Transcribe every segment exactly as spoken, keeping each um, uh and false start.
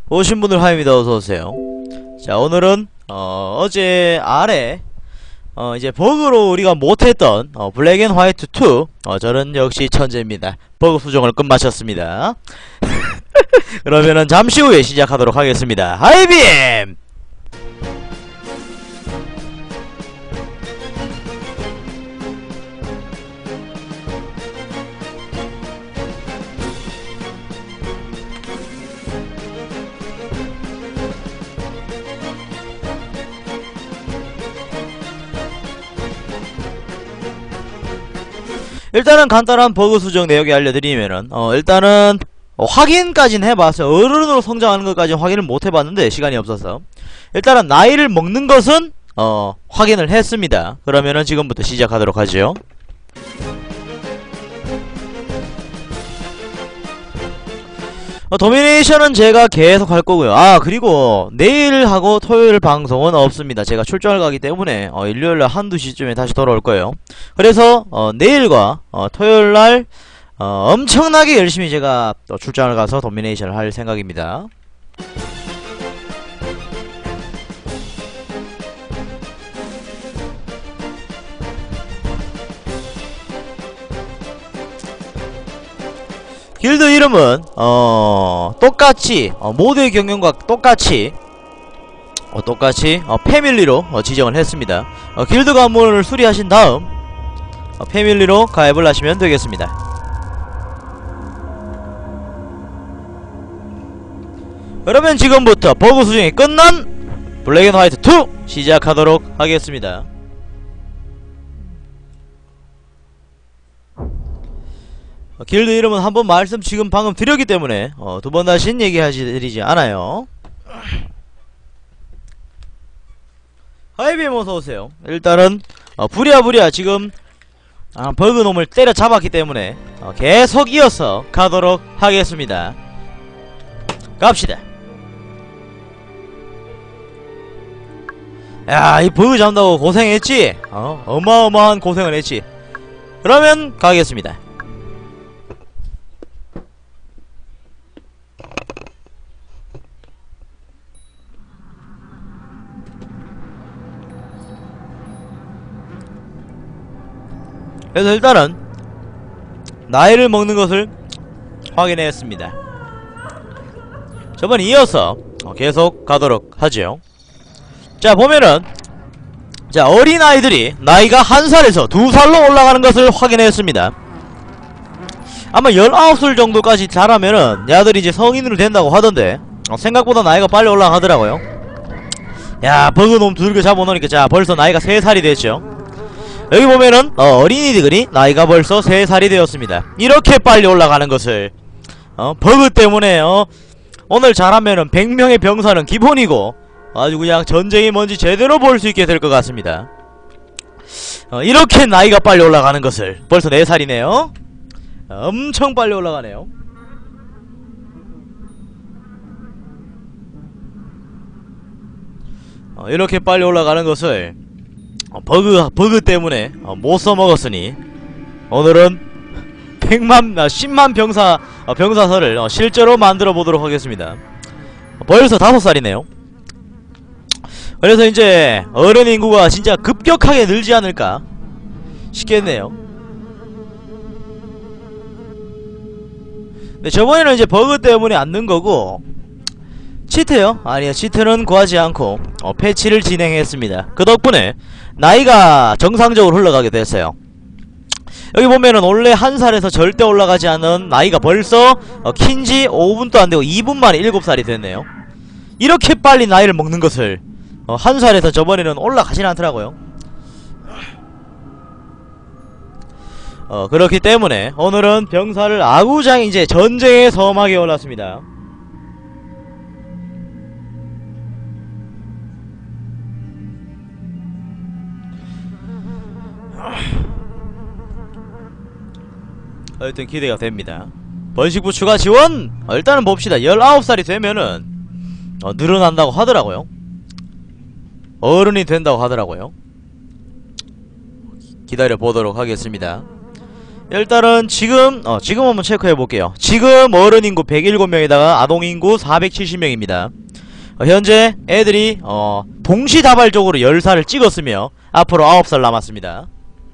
오신 분들 화입니다. 어서오세요. 자, 오늘은 어, 어제 아래 어, 이제 버그로 우리가 못했던 어, 블랙 앤 화이트 투 어, 저는 역시 천재입니다. 버그 수정을 끝마쳤습니다. 그러면은 잠시 후에 시작하도록 하겠습니다. 하이빔! 일단은 간단한 버그 수정 내역에 알려드리면은 어 일단은 어, 확인까지는 해봤어요. 어른으로 성장하는 것까지는 확인을 못해봤는데 시간이 없어서 일단은 나이를 먹는 것은 어 확인을 했습니다. 그러면은 지금부터 시작하도록 하죠. 어, 도미네이션은 제가 계속 할 거고요. 아, 그리고 내일하고 토요일 방송은 없습니다. 제가 출장을 가기 때문에 어, 일요일날 한두 시쯤에 다시 돌아올 거예요. 그래서 어, 내일과 어, 토요일날 어, 엄청나게 열심히 제가 또 출장을 가서 도미네이션을 할 생각입니다. 길드 이름은 어 똑같이 어, 모두의 경영과 똑같이 어, 똑같이 어, 패밀리로 어, 지정을 했습니다. 어, 길드 관문을 수리하신 다음 어, 패밀리로 가입을 하시면 되겠습니다. 그러면 지금부터 버그 수정이 끝난 블랙 앤 화이트 투 시작하도록 하겠습니다. 어, 길드 이름은 한번 말씀 지금 방금 드렸기 때문에 어, 두 번 다신 얘기하지 드리지 않아요. 하이빔 어서오세요. 일단은 어, 부랴부랴 지금 아, 버그놈을 때려잡았기 때문에 어, 계속 이어서 가도록 하겠습니다. 갑시다. 야, 이 버그 잡는다고 고생했지? 어, 어마어마한 고생을 했지. 그러면 가겠습니다. 그래서 일단은 나이를 먹는 것을 확인했습니다. 저번 이어서 계속 가도록 하죠. 자, 보면은 자, 어린아이들이 나이가 한 살에서 두 살로 올라가는 것을 확인했습니다. 아마 열아홉 살 정도까지 자라면은 야들이 이제 성인으로 된다고 하던데 어, 생각보다 나이가 빨리 올라가더라고요. 야, 버그놈 두들겨 잡아놓으니까 자, 벌써 나이가 세 살이 됐죠. 여기 보면은 어, 어린이들이 나이가 벌써 세 살이 되었습니다. 이렇게 빨리 올라가는 것을 어, 버그 때문에 어, 오늘 잘하면은 백 명의 병사는 기본이고 아주 그냥 전쟁이 뭔지 제대로 볼 수 있게 될 것 같습니다. 어, 이렇게 나이가 빨리 올라가는 것을 벌써 네 살이네요. 어, 엄청 빨리 올라가네요. 어, 이렇게 빨리 올라가는 것을 어, 버그, 버그 때문에 어, 못 써먹었으니 오늘은 백만, 아, 십만 병사, 어, 병사서를 어, 실제로 만들어 보도록 하겠습니다. 어, 벌써 다섯 살이네요. 그래서 이제 어른 인구가 진짜 급격하게 늘지 않을까 싶겠네요. 근데 저번에는 이제 버그 때문에 안 는 거고 치트요? 아니요, 치트는 구하지 않고 어, 패치를 진행했습니다. 그 덕분에 나이가 정상적으로 흘러가게 됐어요. 여기 보면은 원래 한 살에서 절대 올라가지 않은 나이가 벌써 어, 킨지 오 분도 안되고 이 분 만에 일곱 살이 됐네요. 이렇게 빨리 나이를 먹는 것을 어, 한 살에서 저번에는 올라가진 않더라고요. 어, 그렇기 때문에 오늘은 병사를 아구장 이제 전쟁의 서막에 올랐습니다. 일단 기대가 됩니다. 번식부 추가 지원! 어, 일단은 봅시다. 열아홉 살이 되면은 어, 늘어난다고 하더라고요. 어른이 된다고 하더라고요. 기다려 보도록 하겠습니다. 일단은 지금 어 지금 한번 체크해볼게요. 지금 어른 인구 백칠 명에다가 아동 인구 사백칠십 명입니다. 어, 현재 애들이 어 동시다발적으로 열 살을 찍었으며 앞으로 아홉 살 남았습니다.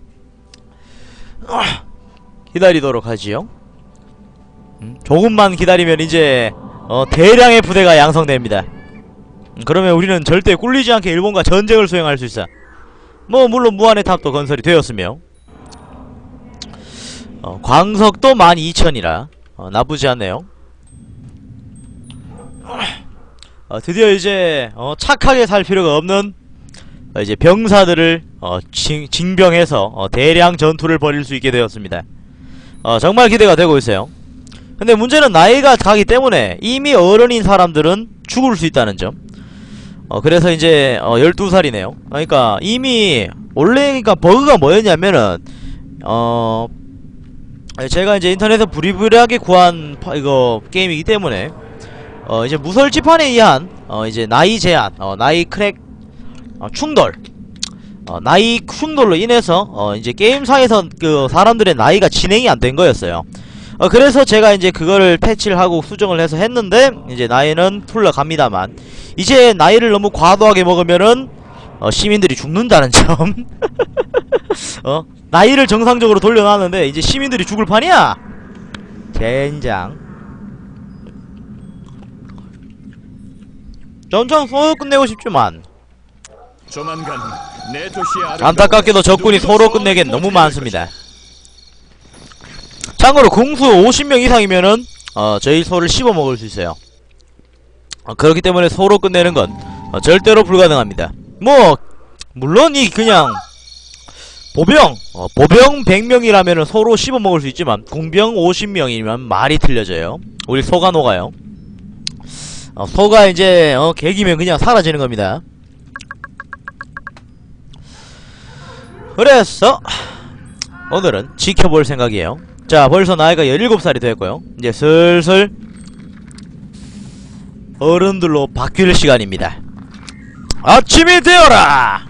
기다리도록 하지요. 음, 조금만 기다리면 이제 어 대량의 부대가 양성됩니다. 음, 그러면 우리는 절대 꿀리지 않게 일본과 전쟁을 수행할 수 있어. 뭐 물론 무한의 탑도 건설이 되었으며 어, 광석도 만 이천이라 어, 나쁘지 않네요. 어, 드디어 이제 어, 착하게 살 필요가 없는 어, 이제 병사들을 어, 징, 징병해서 어, 대량 전투를 벌일 수 있게 되었습니다. 어, 정말 기대가 되고 있어요. 근데 문제는 나이가 가기 때문에 이미 어른인 사람들은 죽을 수 있다는 점. 어, 그래서 이제 어, 열두 살이네요 그러니까 이미 원래 그러니까 버그가 뭐였냐면은 어 제가 이제 인터넷에서 부리부리하게 구한 파, 이거 게임이기 때문에 어 이제 무설치판에 의한 어 이제 나이 제한, 어 나이 크랙 어, 충돌, 어 나이 충돌로 인해서 어 이제 게임상에서 그 사람들의 나이가 진행이 안 된 거였어요. 어 그래서 제가 이제 그거를 패치를 하고 수정을 해서 했는데 이제 나이는 풀러갑니다만 이제 나이를 너무 과도하게 먹으면은 어 시민들이 죽는다는 점. 어 나이를 정상적으로 돌려놨는데 이제 시민들이 죽을 판이야. 젠장. 전청 서로 끝내고 싶지만 조만간 내 도시의 안타깝게도 적군이 서로 끝내기엔 너무 많습니다. 참고로 궁수 오십 명 이상이면은 어 저희 소를 씹어먹을 수 있어요. 어, 그렇기 때문에 소로 끝내는 건 어, 절대로 불가능합니다. 뭐 물론 이 그냥 보병 어, 보병 백 명이라면은 소로 씹어먹을 수 있지만 궁병 오십 명이면 말이 틀려져요. 우리 소가 녹아요. 어, 소가 이제 어 개기면 그냥 사라지는 겁니다. 그래서 오늘은 지켜볼 생각이에요. 자, 벌써 나이가 열일곱 살이 됐고요. 이제 슬슬 어른들로 바뀔 시간입니다. 아침이 되어라!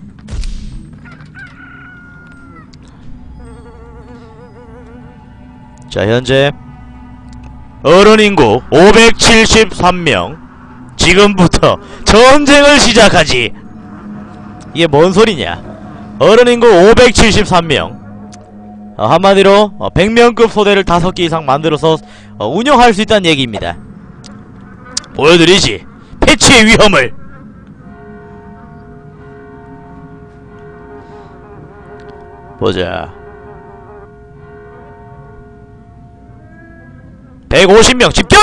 자, 현재 어른 인구 오백칠십삼 명. 지금부터 전쟁을 시작하지. 이게 뭔 소리냐? 어른 인구 오백칠십삼 명. 어, 한마디로 어, 백 명급 소대를 다섯 개 이상 만들어서 어, 운영할 수 있다는 얘기입니다. 보여드리지. 패치의 위험을. 보자. 백오십 명 집결!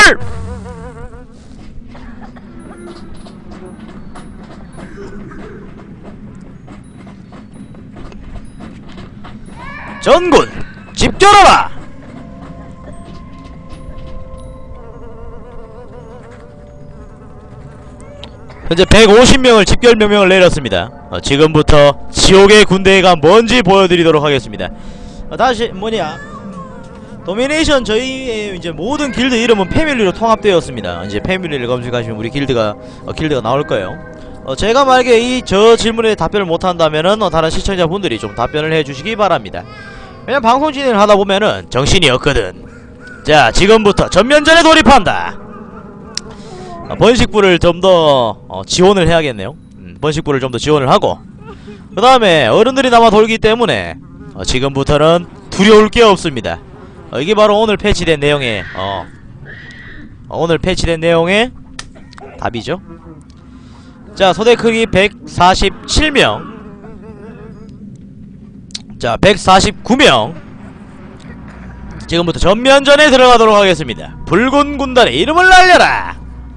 전군 집결하라! 현재 백오십 명을 집결 명령을 내렸습니다. 어, 지금부터 지옥의 군대가 뭔지 보여드리도록 하겠습니다. 어, 다시 뭐냐, 도미네이션 저희의 이제 모든 길드 이름은 패밀리로 통합되었습니다. 이제 패밀리를 검색하시면 우리 길드가 어, 길드가 나올 거예요. 어, 제가 만약에 이 저 질문에 답변을 못한다면은 어, 다른 시청자분들이 좀 답변을 해주시기 바랍니다. 왜냐면 방송 진행을 하다 보면은 정신이 없거든. 자, 지금부터 전면전에 돌입한다. 어, 번식부를 좀 더 어, 지원을 해야겠네요. 음, 번식부를 좀 더 지원을 하고, 그 다음에 어른들이 남아 돌기 때문에 어, 지금부터는 두려울 게 없습니다. 어, 이게 바로 오늘 패치된 내용의 어, 어 오늘 패치된 내용의 답이죠. 자, 소대 크기 백사십칠 명. 자, 백사십구 명. 지금부터 전면전에 들어가도록 하겠습니다. 붉은 군단의 이름을 날려라!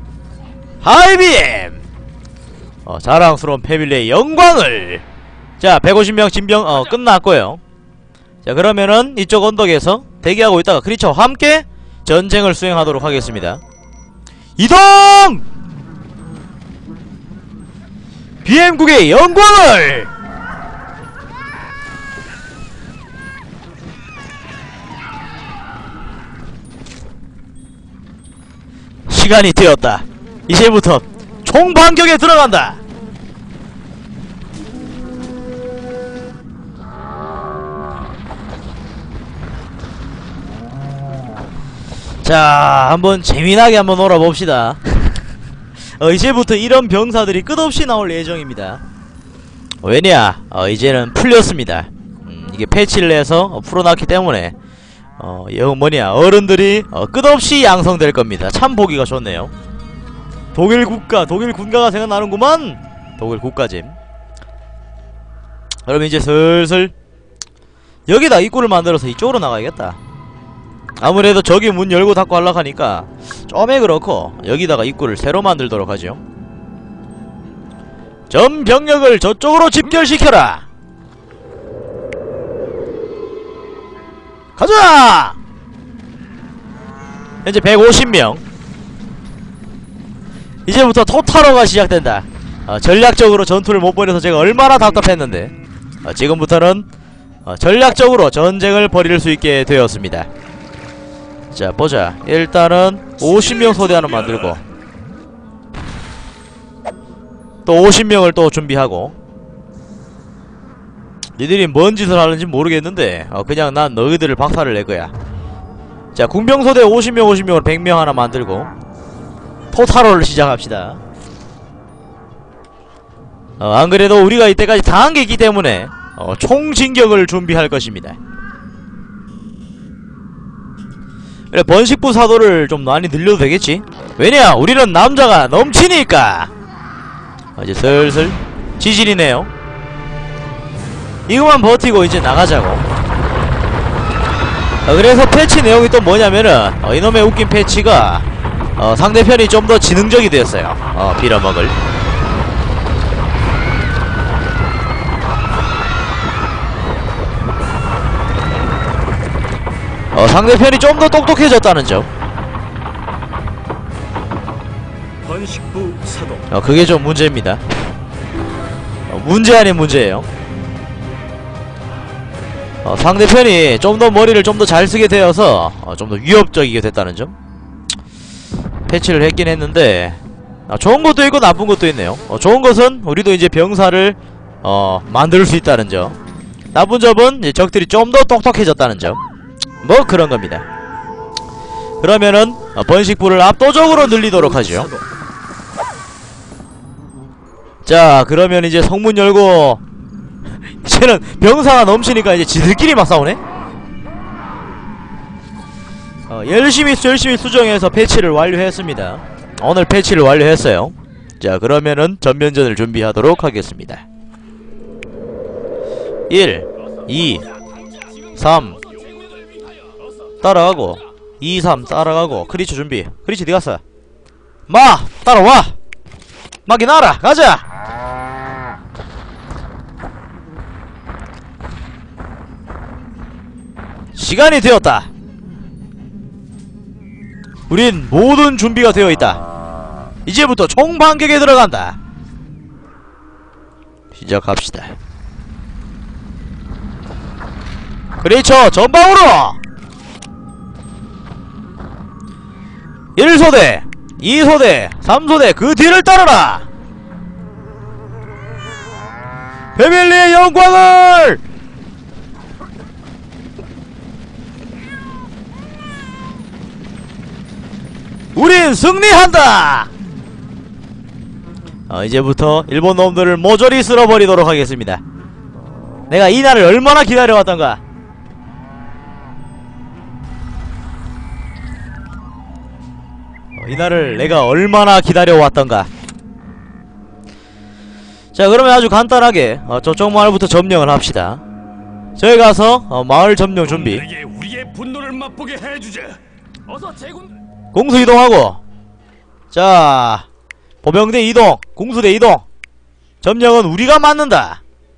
하이빔! 어, 자랑스러운 패밀리의 영광을! 자, 백오십 명 진병, 어, 끝났고요. 자, 그러면은 이쪽 언덕에서 대기하고 있다가 크리처와 함께 전쟁을 수행하도록 하겠습니다. 이동! 비엠국의 영광을! 시간이 되었다. 이제부터 총반격에 들어간다. 자, 한번 재미나게 한번 놀아봅시다. 어, 이제부터 이런 병사들이 끝없이 나올 예정입니다. 왜냐? 어, 이제는 풀렸습니다. 음, 이게 패치를 해서 어, 풀어놨기 때문에 어, 이거 뭐냐, 어른들이 어, 끝없이 양성될 겁니다. 참 보기가 좋네요. 독일 국가, 독일 군가가 생각나는구만. 독일 국가짐. 그럼 이제 슬슬 여기다 입구를 만들어서 이쪽으로 나가야겠다. 아무래도 저기 문 열고 닫고 하려고 하니까 좀에 그렇고 여기다가 입구를 새로 만들도록 하죠. 전 병력을 저쪽으로 집결시켜라. 가자! 현재 백오십 명. 이제부터 토탈워가 시작된다. 어, 전략적으로 전투를 못 벌여서 제가 얼마나 답답했는데 어, 지금부터는 어, 전략적으로 전쟁을 벌일 수 있게 되었습니다. 자, 보자. 일단은 오십 명 소대 하나 만들고 또 오십 명을 또 준비하고. 니들이 뭔 짓을 하는지 모르겠는데 어, 그냥 난 너희들을 박살을 낼 거야. 자, 궁병소대 오십 명 오십 명으로 백 명 하나 만들고 토탈워를 시작합시다. 어, 안그래도 우리가 이때까지 당한 게 있기 때문에 어, 총진격을 준비할 것입니다. 그래, 번식부 사도를 좀 많이 늘려도 되겠지? 왜냐? 우리는 남자가 넘치니까. 어, 이제 슬슬 지질이네요. 이거만 버티고 이제 나가자고. 어, 그래서 패치 내용이 또 뭐냐면은 어, 이놈의 웃긴 패치가 어, 상대편이 좀 더 지능적이 되었어요. 어, 빌어먹을. 어, 상대편이 좀 더 똑똑해졌다는 점. 번식부 사도. 어, 그게 좀 문제입니다. 어, 문제 아닌 문제예요. 어, 상대편이 좀 더 머리를 좀 더 잘 쓰게 되어서 어, 좀 더 위협적이게 됐다는 점. 패치를 했긴 했는데 아, 좋은 것도 있고 나쁜 것도 있네요. 어, 좋은 것은 우리도 이제 병사를 어, 만들 수 있다는 점. 나쁜 점은 이제 적들이 좀 더 똑똑해졌다는 점. 뭐 그런 겁니다. 그러면은 어, 번식부를 압도적으로 늘리도록 하죠. 자, 그러면 이제 성문 열고 이제는 병사가 넘치니까 이제 지들끼리 막 싸우네? 어, 열심히 열심히 수정해서 패치를 완료했습니다. 오늘 패치를 완료했어요. 자, 그러면은 전면전을 준비하도록 하겠습니다. 일, 이, 삼 따라가고 이, 삼 따라가고. 크리처 준비. 크리처 어디갔어? 마! 따라와! 막이 나라! 가자! 시간이 되었다. 우린 모든 준비가 되어있다. 이제부터 총반격에 들어간다. 시작합시다. 크리처 전방으로! 일 소대, 이 소대, 삼 소대 그 뒤를 따르라! 패밀리의 영광을! 우린 승리한다! 어, 이제부터 일본 놈들을 모조리 쓸어버리도록 하겠습니다. 내가 이 날을 얼마나 기다려왔던가. 어, 이 날을 내가 얼마나 기다려왔던가. 자, 그러면 아주 간단하게 어, 저쪽 마을부터 점령을 합시다. 저기 가서 어, 마을 점령 준비. 우리의 분노를 맛보게 해주자. 어서 제군. 공수 이동하고. 자, 보병대 이동, 공수대 이동. 점령은 우리가 맞는다.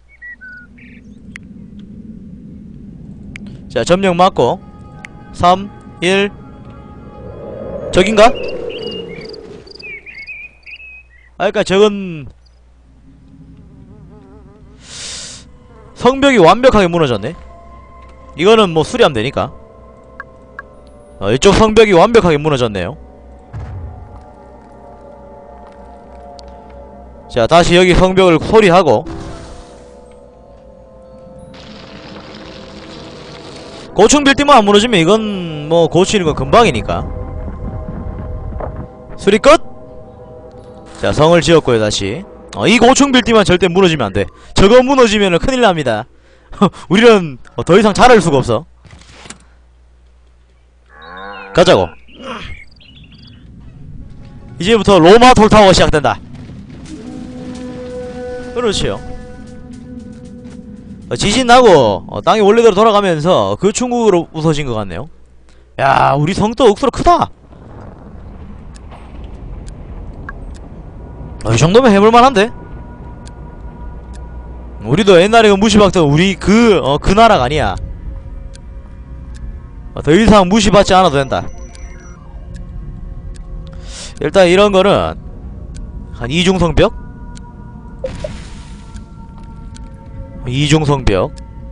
자, 점령 맞고 삼, 일. 저긴가? 아, 그니까 저건 성벽이 완벽하게 무너졌네. 이거는 뭐 수리하면 되니까. 어, 이쪽 성벽이 완벽하게 무너졌네요. 자, 다시 여기 성벽을 소리하고. 고충 빌딩만 안 무너지면 이건 뭐 고치는 건 금방이니까. 수리 끝! 자, 성을 지었고요. 다시 어, 이 고충 빌딩만 절대 무너지면 안돼. 저거 무너지면은 큰일 납니다. 우리는 어, 더 이상 자랄 수가 없어. 가자고. 이제부터 로마 돌타워가 시작된다. 그렇지요. 어, 지진 나고 어, 땅이 원래대로 돌아가면서 그 충국으로 부서진 것 같네요. 야, 우리 성도 억수로 크다. 어, 이 정도면 해볼만한데? 우리도 옛날에 그 무시받던 우리 그, 어, 그 나라가 아니야. 어, 더 이상 무시받지 않아도 된다. 일단 이런 거는 한 이중성벽? 이중성벽.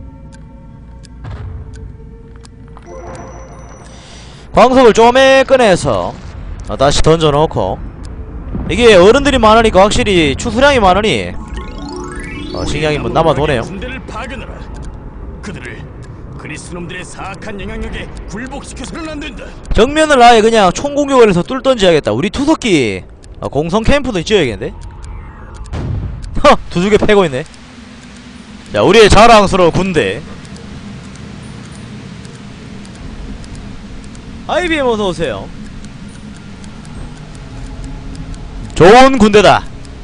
광석을 쪼매 꺼내서 어, 다시 던져놓고. 이게 어른들이 많으니까 확실히 추수량이 많으니 어, 식량이 뭐 남아도네요. 군대를 파견하라. 그들을 그리스놈들의 사악한 영향력에 굴복시켜서는 안 된다. 정면을 아예 그냥 총공격을 해서 뚫던지 해야겠다. 우리 투석기 어, 공성 캠프도 지어야겠는데? 허! 두 개 패고 있네. 자, 우리의 자랑스러운 군대. 아이비엠 어서오세요. 좋은 군대다.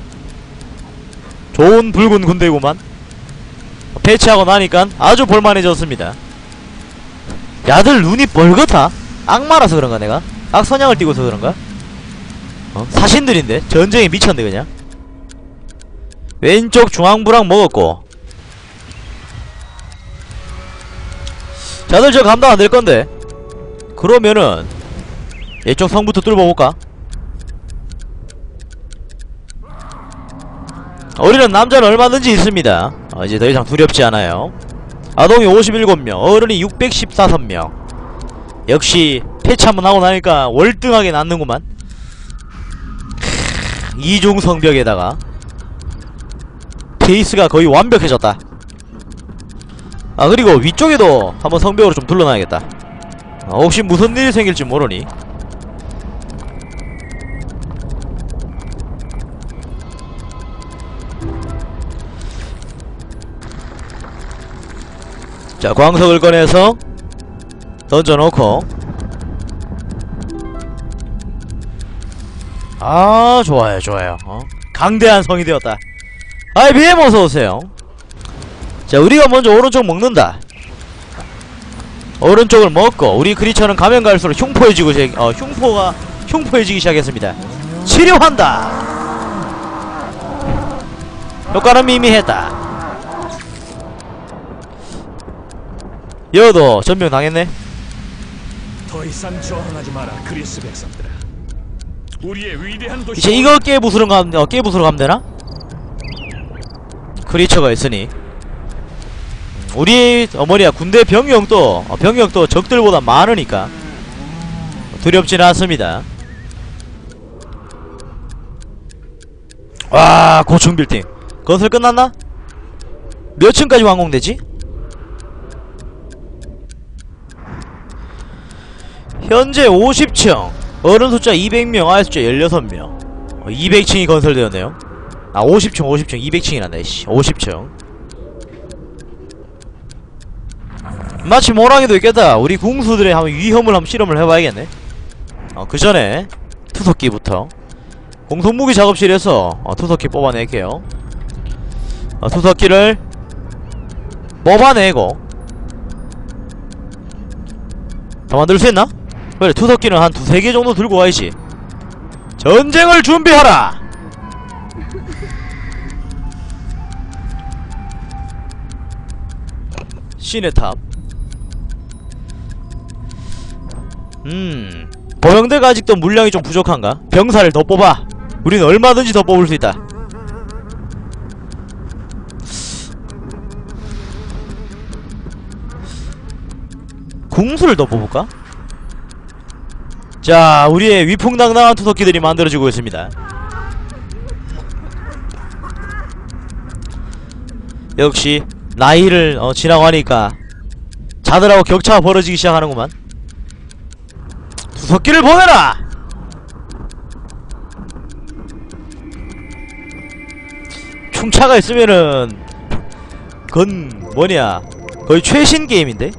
좋은 붉은 군대구만. 배치하고 나니까 아주 볼만해졌습니다. 야들 눈이 뻘겋다. 악마라서 그런가 내가? 악선양을 띠고서 그런가? 어? 사신들인데? 전쟁에 미쳤네 그냥. 왼쪽 중앙부랑 먹었고. 자들 저 감당 안될건데. 그러면은 이쪽 성부터 뚫어볼까? 우리는 남자는 얼마든지 있습니다. 어, 이제 더 이상 두렵지 않아요. 아동이 오십칠 명, 어른이 육백십사 명. 역시 패치 한번 하고 나니까 월등하게 낫는구만. 이중성벽에다가 케이스가 거의 완벽해졌다. 아, 그리고 위쪽에도 한번 성벽으로 좀 둘러놔야겠다. 어, 혹시 무슨 일이 생길지 모르니. 자, 광석을 꺼내서 던져놓고. 아, 좋아요 좋아요. 어? 강대한 성이 되었다. 아이비엠 어서오세요. 자, 우리가 먼저 오른쪽 먹는다. 오른쪽을 먹고 우리 크리처는 가면 갈수록 흉포해지고 시, 어, 흉포가 흉포해지기 시작했습니다. 치료한다. 효과는 미미했다. 여도 전명 당했네. 더 이상 저항하지 마라, 그리스 백성들아. 우리의 위대한 도시. 이제 이거 깨부수러 가면 어, 깨부수러 가면 되나? 크리처가 있으니. 우리 어머니야 군대 병력도 어, 병력도 적들보다 많으니까 두렵지는 않습니다. 와, 고층 빌딩 건설 끝났나? 몇 층까지 완공되지? 현재 오십 층. 어른 숫자 이백 명, 아이 숫자 십육 명. 어, 이백 층이 건설되었네요. 아, 오십 층 오십 층 이백 층이란다 이씨. 오십 층. 마침 호랑이도 있겠다. 우리 궁수들의 한번 위험을 한번 실험을 해봐야겠네. 어, 그 전에 투석기부터 공성무기 작업실에서 어, 투석기 뽑아낼게요. 어, 투석기를 뽑아내고 더 만들 수 있나? 그래, 투석기는 한 두세 개 정도 들고 와야지. 전쟁을 준비하라! 신의 탑. 음, 보형대가 아직도 물량이 좀 부족한가? 병사를 더 뽑아. 우린 얼마든지 더 뽑을 수 있다. 궁수를 더 뽑을까? 자, 우리의 위풍당당한 투석기들이 만들어지고 있습니다. 역시 나이를 어, 지나고 하니까 자들하고 격차가 벌어지기 시작하는구만. 두석기를 보내라! 충차가 있으면은 그건 뭐냐 거의 최신 게임인데?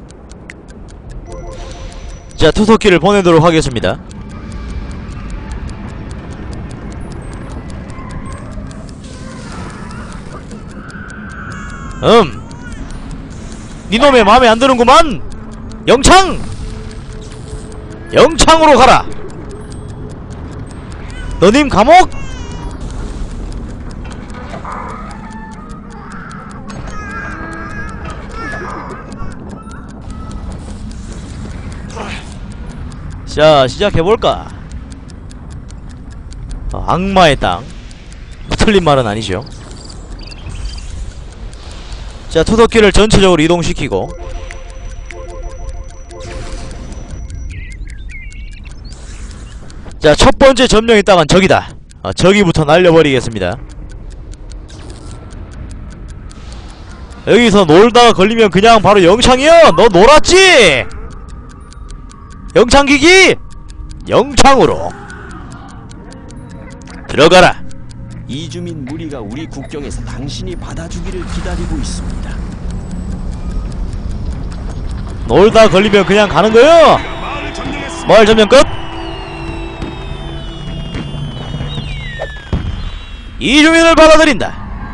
자, 투석기를 보내도록 하겠습니다. 음 니놈의 마음에 안 드는구만. 영창! 영창으로 가라. 너님 감옥! 자, 시작해볼까? 어, 악마의 땅. 틀린 말은 아니죠. 자, 투석기를 전체적으로 이동시키고 자, 첫번째 점령의 땅은 저기다. 어, 저기부터 날려버리겠습니다. 여기서 놀다가 걸리면 그냥 바로 영창이야! 너 놀았지? 영창기기! 영창으로 들어가라. 이주민 무리가 우리 국경에서 당신이 받아주기를 기다리고 있습니다. 놀다 걸리면 그냥 가는 거요. 마을 점령 끝. 이주민을 받아들인다.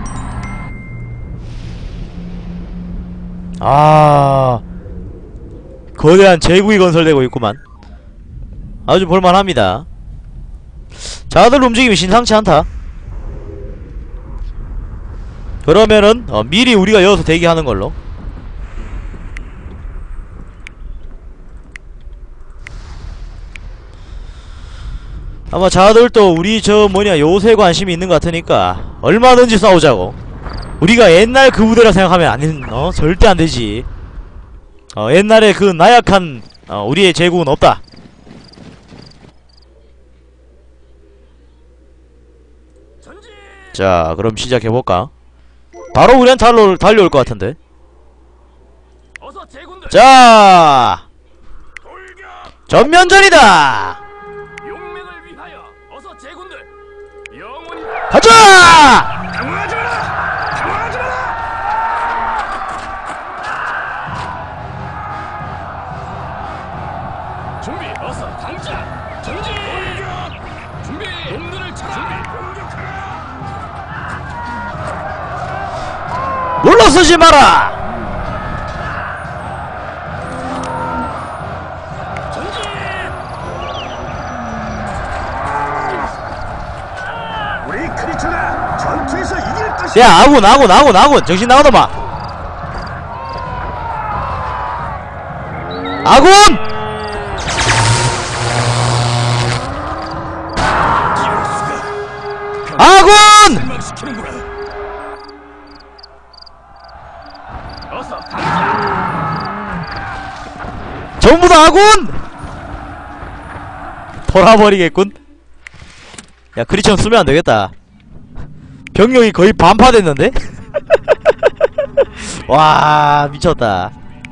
아, 거대한 제국이 건설되고 있구만. 아주 볼만합니다. 자들 움직임이 심상치 않다. 그러면은 어, 미리 우리가 여기서 대기하는 걸로. 아마 자들도 우리 저 뭐냐 요새 관심이 있는 것 같으니까 얼마든지 싸우자고. 우리가 옛날 그 부대라 생각하면 안, 어? 절대 안 되지. 어, 옛날에 그 나약한 어, 우리의 제국은 없다. 자, 그럼 시작해볼까? 바로 우리한테 달려, 달려올 것 같은데. 자, 전면전이다. 가자! 당황하지 마라! 당황하지 마라! 준비, 어서 당장! 전진! 공격! 준비! 놈들을 쳐라! 준비, 공격하라! 물러서지 마라! 전투에서 이길 것이야. 야, 아군 아군 아군 아군 정신 나가더마. 아군! 아군! 전부 다 아군! 돌아버리겠군. 야, 크리천 쓰면 안 되겠다. 병력이 거의 반파됐는데? 와, 미쳤다.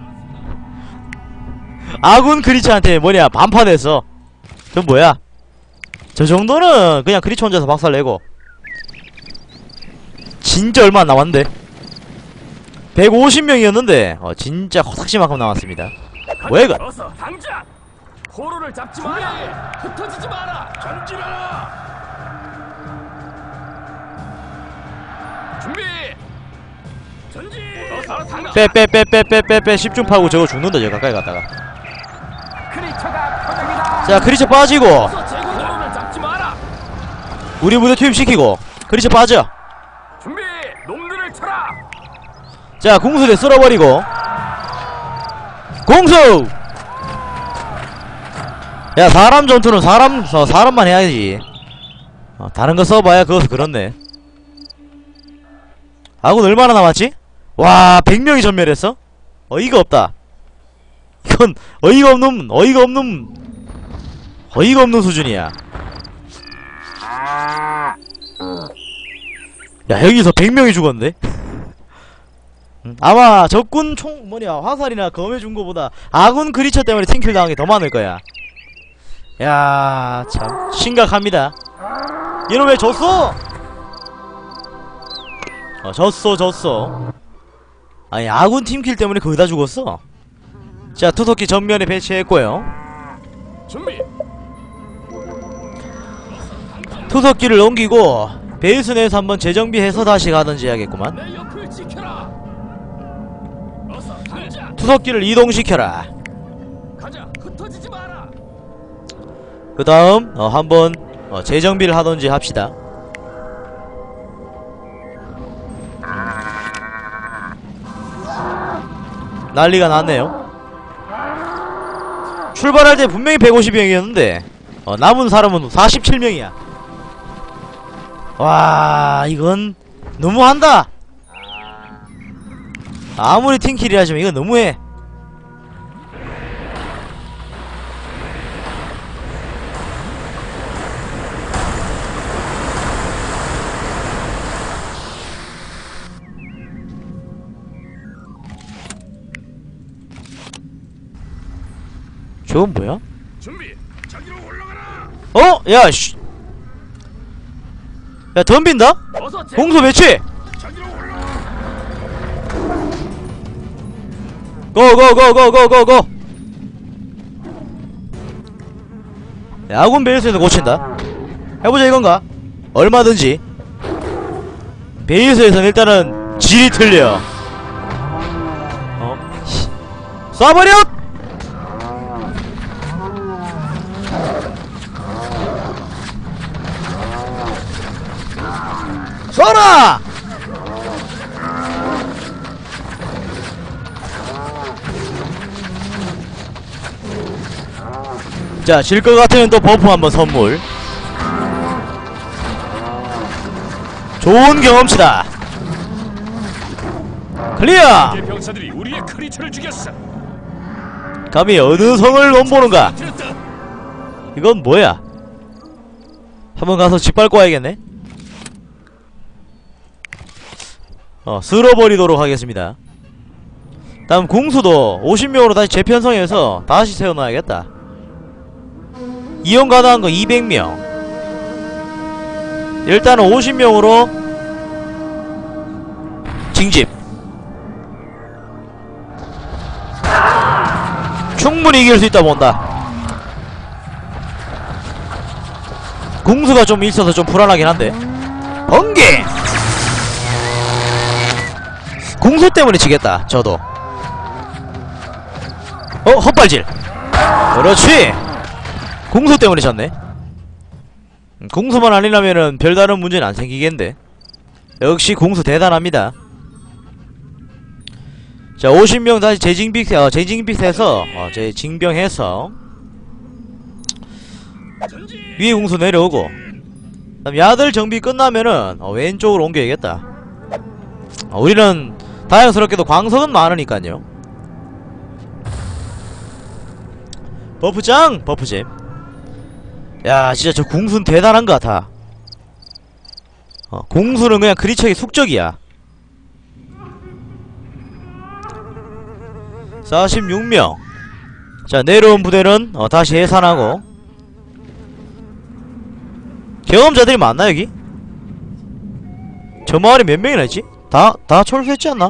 아군 크리처한테 뭐냐 반파됐어. 그럼 뭐야? 저 정도는 그냥 크리처 혼자서 박살내고. 진짜 얼마 안 남았는데 백오십 명이었는데 어 진짜 허삭시만큼 남았습니다. 뭐야 이거? 어서 당장! 포로를 잡지 마라! 흩어지지 마라! 전진하라! 준비! 전진! 어서 당장! 빼 빼 빼 빼 빼 빼 빼 십 중 파고 저거 죽는다. 저 가까이 갔다가. 크리처가 포장이다! 자, 크리처 빠지고 어서 제국으로를 잡지 마라! 우리 부대 투입시키고 크리처 빠져. 준비! 놈들을 쳐라! 자, 궁수대 쓸어버리고 공수! 야, 사람 전투는 사람, 어, 사람만 해야지. 어, 다른 거 써봐야 그것도 그렇네. 아군 얼마나 남았지? 와, 백 명이 전멸했어? 어이가 없다. 이건 어이가 없는, 어이가 없는, 어이가 없는 수준이야. 야, 여기서 백 명이 죽었는데? 음, 아마 적군 총 뭐냐 화살이나 검해 준 거보다 아군 그리처 때문에 팀킬 당한 게 더 많을 거야. 야, 참 심각합니다. 얘는 왜 졌어? 어, 졌어 졌어. 아니 아군 팀킬 때문에 거의 다 죽었어. 자, 투석기 전면에 배치했고요. 준비. 투석기를 넘기고 베이스 내에서 한번 재정비해서 다시 가든지 해야겠구만. 내 옆을 지켜라. 어서 가자. 투석기를 이동시켜라. 가자. 흩어지지 마라. 그 다음 어, 한번 어, 재정비를 하던지 합시다. 난리가 났네요. 출발할 때 분명히 백오십 명이었는데 어, 남은 사람은 사십칠 명이야 와, 이건 너무한다. 아무리 팀킬이라 하지만 이건 너무해. 저건 뭐야? 준비. 저기로 올라가라. 어? 야, 씨. 야, 덤빈다? 어서 제 공소 배치! 저기로 올라가. 고고고고고고고! 아군 베이스에서 고친다. 해보자 이건가? 얼마든지. 베이스에서는 일단은 질이 틀려. 어? 쏴버려! 쏴라! 자, 질 것 같으면 또 버프 한번 선물. 좋은 경험치다. 클리어! 이 병사들이 우리의 크리처를 죽였어. 감히 어느 성을 넘보는가? 들었다. 이건 뭐야? 한번 가서 짓밟고 와야겠네. 어, 쓸어버리도록 하겠습니다. 다음 궁수도 오십 명으로 다시 재편성해서 다시 세워놔야겠다. 이용 가능한 거 이백 명. 일단은 오십 명으로 징집. 충분히 이길 수 있다 본다. 궁수가 좀 있어서 좀 불안하긴 한데. 번개! 궁수 때문에 지겠다, 저도. 어, 헛발질! 그렇지! 궁수 때문에 졌네. 궁수만 아니라면은 별다른 문제는 안 생기겠는데. 역시 궁수 대단합니다. 자, 오십 명 다시 재징빅, 어, 재징빅해서, 어, 재징병해서 위에 궁수 내려오고, 그다음 야들 정비 끝나면은 어, 왼쪽으로 옮겨야겠다. 어, 우리는 다행스럽게도 광석은 많으니까요. 버프짱! 버프잼. 야, 진짜 저 궁수는 대단한 것 같아. 어, 궁수는 그냥 그리처의 숙적이야. 사십육 명. 자, 내려온 부대는 어, 다시 해산하고. 경험자들이 많나 여기? 저 마을에 몇 명이나 있지? 다, 다 철수했지 않나?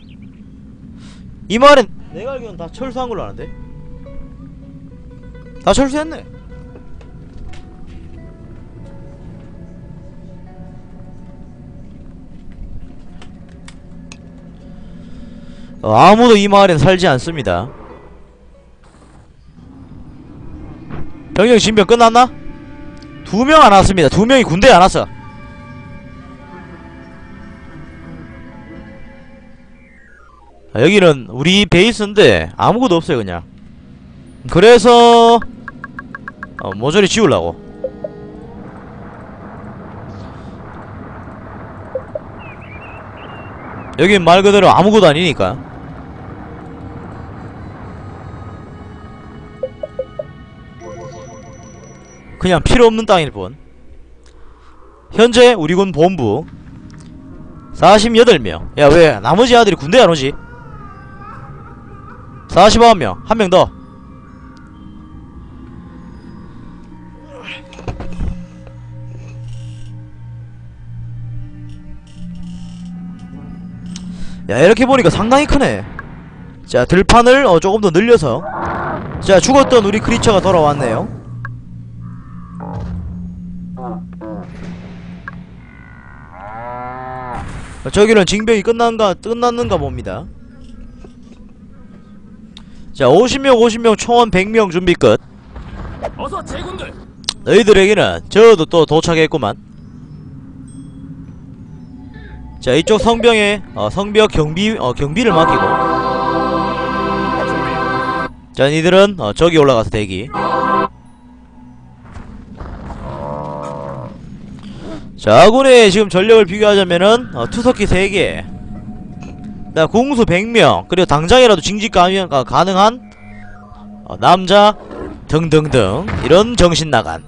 이 마을엔 내가 알기로는 다 철수한 걸로 아는데? 다 철수했네. 어, 아무도 이 마을엔 살지 않습니다. 병영 진병 끝났나? 두 명 안 왔습니다. 두 명이 군대에 안 왔어. 아, 여기는 우리 베이스인데 아무것도 없어요 그냥. 그래서 어, 모조리 지우려고. 여긴 말 그대로 아무것도 아니니까. 그냥 필요없는 땅일 뿐. 현재 우리 군 본부 사십팔 명. 야, 왜 나머지 아들이 군대 안 오지? 사십구 명. 한 명 더. 야, 이렇게 보니까 상당히 크네. 자, 들판을 어, 조금 더 늘려서. 자, 죽었던 우리 크리처가 돌아왔네요. 저기는 징병이 끝난가, 끝났는가 봅니다. 자, 오십 명, 오십 명, 총원 백 명 준비 끝. 어서 제군들. 너희들에게는 저도 또 도착했구만. 자, 이쪽 성병에 어, 성벽 경비 어, 경비를 맡기고. 자, 니들은 어, 저기 올라가서 대기. 자, 아군의 지금 전력을 비교하자면은 어, 투석기 세 개, 나 공수 백 명, 그리고 당장이라도 징집 가면 가, 가능한 어, 남자 등등등 이런 정신 나간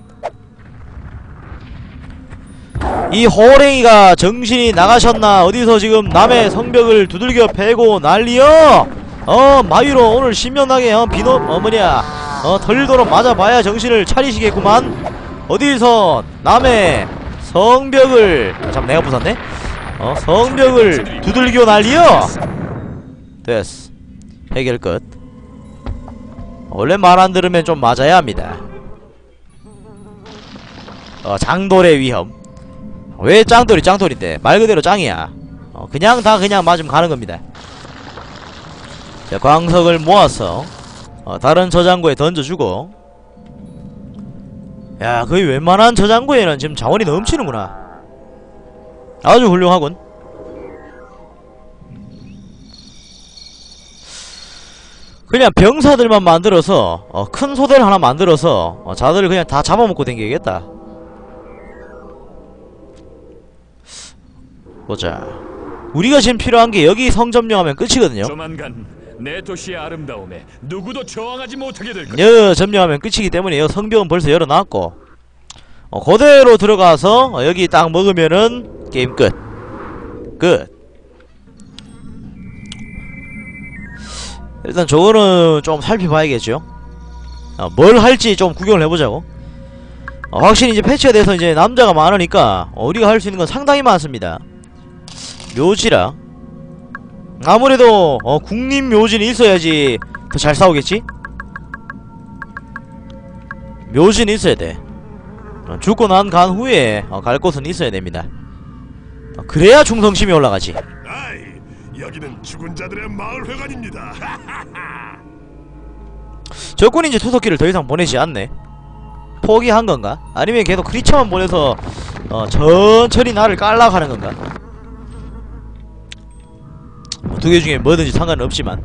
이 호랭이가 정신이 나가셨나? 어디서 지금 남의 성벽을 두들겨 패고 난리여? 어, 마위로 오늘 신명나게 어, 비놈 어 뭐냐 어 털도록 맞아봐야 정신을 차리시겠구만. 어디서 남의 성벽을 참 내가 부쉈네? 어 성벽을 두들겨 난리여? 됐어. 해결 끝. 원래 말 안 들으면 좀 맞아야 합니다. 어 장돌의 위험. 왜 짱돌이 짱돌인데? 말 그대로 짱이야. 어 그냥 다 그냥 맞으면 가는 겁니다. 자, 광석을 모아서 어 다른 저장고에 던져주고. 야, 거의 웬만한 저장고에는 지금 자원이 넘치는구나. 아주 훌륭하군. 그냥 병사들만 만들어서 어, 큰 소대를 하나 만들어서 어, 자들을 그냥 다 잡아먹고 댕겨야겠다. 보자. 우리가 지금 필요한게 여기 성 점령하면 끝이거든요. 조만간 내 도시의 아름다움에 누구도 저항하지 못하게 될 거야. 여 점령하면 끝이기 때문에 여 성벽은 벌써 열어놨고 어, 그대로 들어가서 어, 여기 딱 먹으면은 게임 끝. 끝. 일단 저거는 좀 살펴봐야겠죠. 어, 뭘 할지 좀 구경을 해보자고. 어, 확실히 이제 패치가 돼서 이제 남자가 많으니까 어, 우리가 할 수 있는 건 상당히 많습니다. 묘지라. 아무래도 어, 국립 묘지는 있어야지 더 잘 싸우겠지? 묘지는 있어야 돼. 어, 죽고 난 간 후에 어, 갈 곳은 있어야 됩니다. 어, 그래야 충성심이 올라가지. 아이, 여기는 죽은 자들의 마을 회관입니다. 적군이 이제 투석기를 더 이상 보내지 않네. 포기한 건가? 아니면 계속 크리처만 보내서 어, 천천히 나를 깔라고 하는 건가? 두 개 중에 뭐든지 상관은 없지만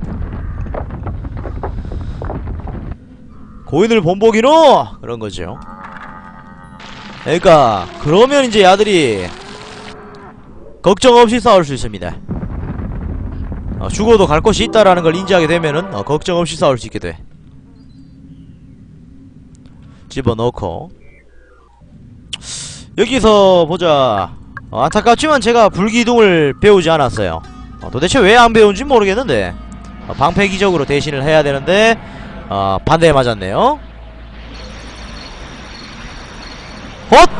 고인을 본보기로 그런 거죠. 그러니까 그러면 이제 야들이 걱정 없이 싸울 수 있습니다. 어, 죽어도 갈 곳이 있다라는 걸 인지하게 되면은 어, 걱정 없이 싸울 수 있게 돼. 집어넣고 여기서 보자. 어, 안타깝지만 제가 불기둥을 배우지 않았어요. 어, 도대체 왜 안 배운지 모르겠는데 어, 방패기적으로 대신을 해야 되는데 어, 반대에 맞았네요. 헛!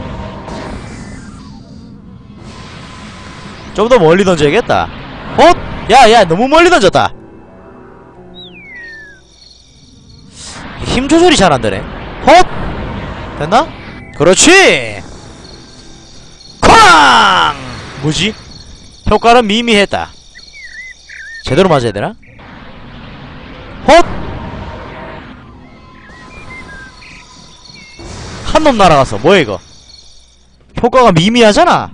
좀 더 멀리 던져야겠다. 헛! 야야 너무 멀리 던졌다. 힘 조절이 잘 안되네. 헛! 됐나? 그렇지! 쾅! 뭐지? 효과는 미미했다. 제대로 맞아야 되나? 헛! 한 놈 날아갔어. 뭐야 이거? 효과가 미미하잖아.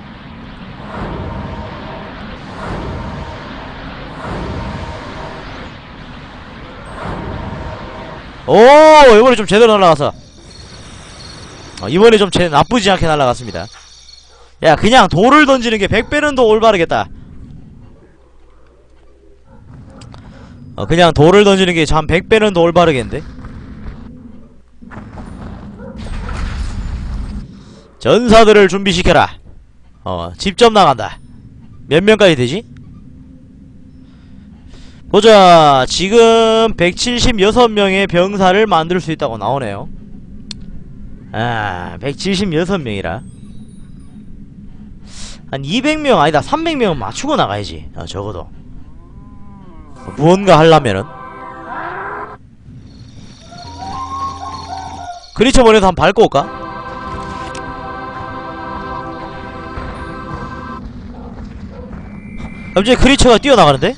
오, 이번에 좀 제대로 날아가서 어, 이번에 좀 제 나쁘지 않게 날아갔습니다. 야, 그냥 돌을 던지는 게 백 배는 더 올바르겠다. 어, 그냥 돌을 던지는 게 참 백 배는 더 올바르겠는데? 전사들을 준비시켜라. 어, 직접 나간다. 몇 명까지 되지? 보자. 지금 백칠십육 명의 병사를 만들 수 있다고 나오네요. 아, 백칠십육 명이라 한 이백 명 아니다 삼백 명은 맞추고 나가야지. 어, 적어도 무언가 하려면은. 크리처 머리도 한번 밟고 올까? 갑자기 크리처가 뛰어나가는데?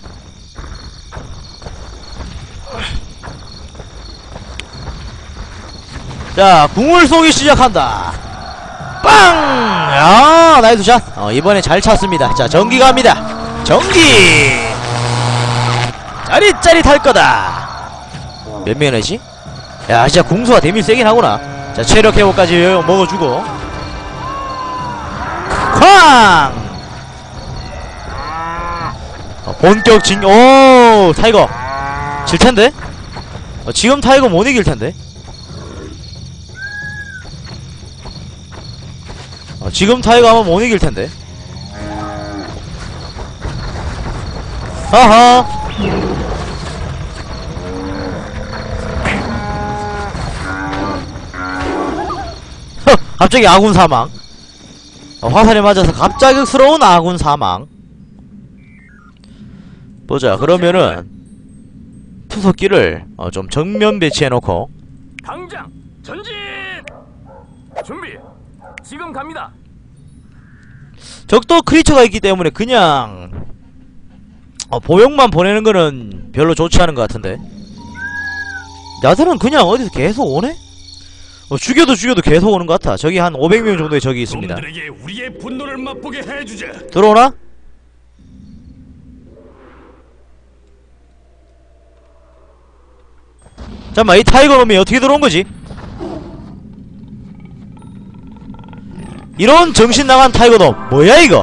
자, 궁을 쏘기 시작한다. 빵! 야, 나이스 샷. 어, 이번에 잘 찼습니다. 자, 전기 갑니다. 전기! 짜릿짜릿할 거다. 몇 명이지? 야, 진짜 궁수가 데미지 세긴 하구나. 자, 체력 회복까지 먹어주고. 쾅! 어, 본격 진, 오, 타이거. 질텐데? 어, 지금 타이거 못 이길텐데? 어, 지금 타이거 하면 못 이길텐데? 아하! 허! 갑자기 아군 사망. 어, 화살에 맞아서 갑작스러운 아군 사망. 보자. 그러면은 투석기를 어, 좀 정면 배치해놓고. 당장 전진! 준비. 지금 갑니다. 적도 크리처가 있기 때문에 그냥 어, 보병만 보내는 거는 별로 좋지 않은 것 같은데. 야들은 그냥 어디서 계속 오네? 어, 죽여도 죽여도 계속 오는 것 같아. 저기 한 오백 명 정도의 적이 있습니다. 놈들에게 우리의 분노를 맛보게 해주자. 들어오나? 잠깐만, 이 타이거 놈이 어떻게 들어온 거지? 이런 정신 나간 타이거 놈 뭐야 이거?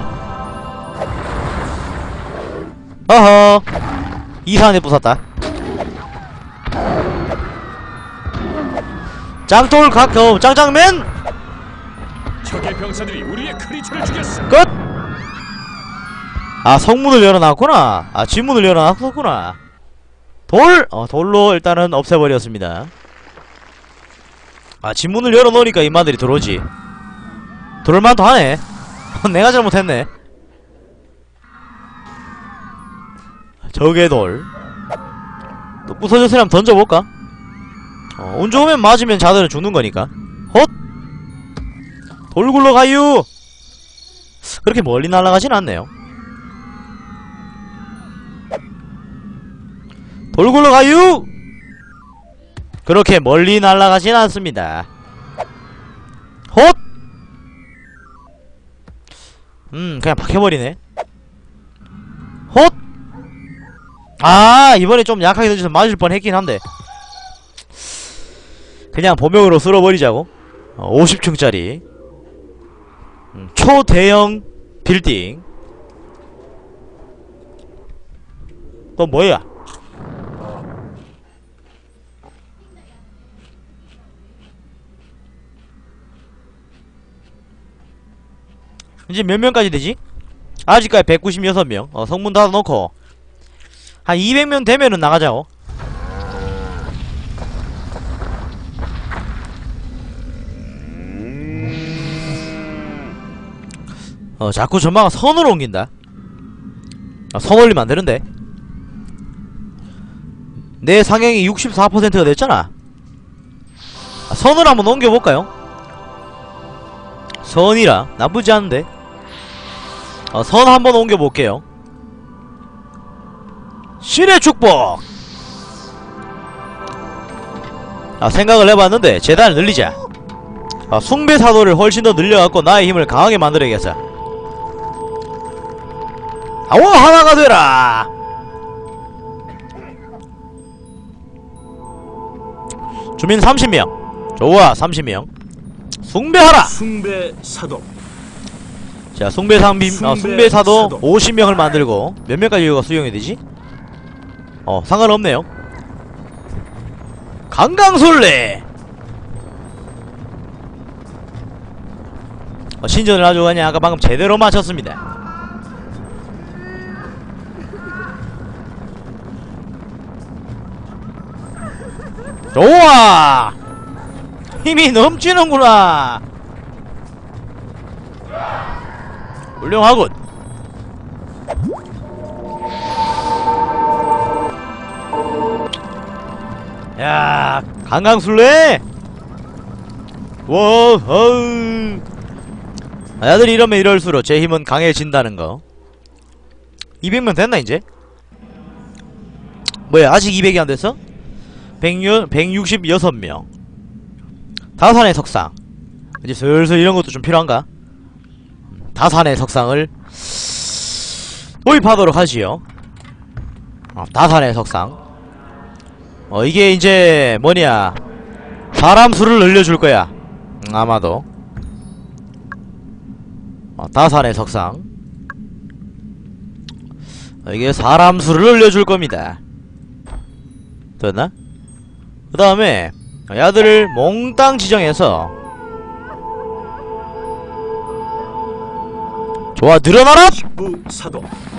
어허, 이상한 애 부쉈다. 짱돌 각, 어, 짱짱맨! 적의 병사들이 우리의 크리처를 죽였어. 끝! 아, 성문을 열어놨구나. 아, 뒷문을 열어놨었구나. 돌! 어, 돌로 일단은 없애버렸습니다. 아, 뒷문을 열어놓으니까 인마들이 들어오지. 들어올만도 하네. 내가 잘못했네. 적의 돌. 또 부서졌으면 던져볼까? 어, 운 좋으면 맞으면 자들은 죽는 거니까. 헛! 돌 굴러가유! 그렇게 멀리 날아가진 않네요. 돌 굴러가유! 그렇게 멀리 날아가진 않습니다. 헛! 음, 그냥 박혀버리네. 헛! 아, 이번에 좀 약하게 던져서 맞을 뻔 했긴 한데 그냥 보명으로 쓸어버리자고. 어, 오십 층짜리 음, 초대형 빌딩. 또 뭐야? 이제 몇 명까지 되지? 아직까지 백구십육 명. 어, 성문 닫아놓고 한 이백 명 되면은 나가자고. 어, 자꾸 전마가 선으로 옮긴다. 아, 선 올리면 안 되는데. 내 상향이 육십사 퍼센트가 됐잖아. 아, 선을 한번 옮겨볼까요? 선이라 나쁘지 않은데. 어, 선 한번 옮겨볼게요. 신의 축복! 아, 생각을 해봤는데 재단을 늘리자. 아, 숭배 사도를 훨씬 더 늘려갖고 나의 힘을 강하게 만들어야겠어. 아와, 하나가 되라! 주민 삼십 명. 좋아, 삼십 명. 숭배하라! 숭배 사도. 자, 숭배 상빔, 숭배 어, 숭배 사도 사도. 오십 명을 만들고 몇 명까지 이거 수용이 되지? 어, 상관없네요. 강강술래! 어, 신전을 아주 그냥 아까 방금 제대로 맞췄습니다. 좋아! 힘이 넘치는구나! 훌륭하군! 야, 강강술래? 워, 어우. 아야들이 이러면 이럴수록 제 힘은 강해진다는 거. 이백 명 됐나, 이제? 뭐야, 아직 이백이 안 됐어? 백육십육 명. 다산의 석상. 이제 슬슬 이런 것도 좀 필요한가? 다산의 석상을 도입하도록 하지요. 어, 다산의 석상. 어, 이게 이제 뭐냐, 사람 수를 늘려줄 거야. 음, 아마도. 어, 다산의 석상. 어, 이게 사람 수를 늘려줄 겁니다. 됐나? 그 다음에 야들을 몽땅 지정해서, 좋아, 늘어나라! 번식부 사도.